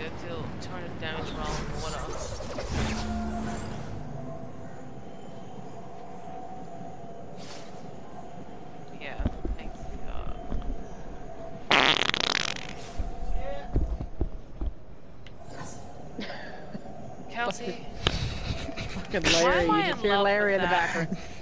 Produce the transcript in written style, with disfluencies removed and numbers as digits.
good. Deal 200 damage while in water. Yeah, thanks God. Kelsey. Fucking Larry, you just hear Larry in the background.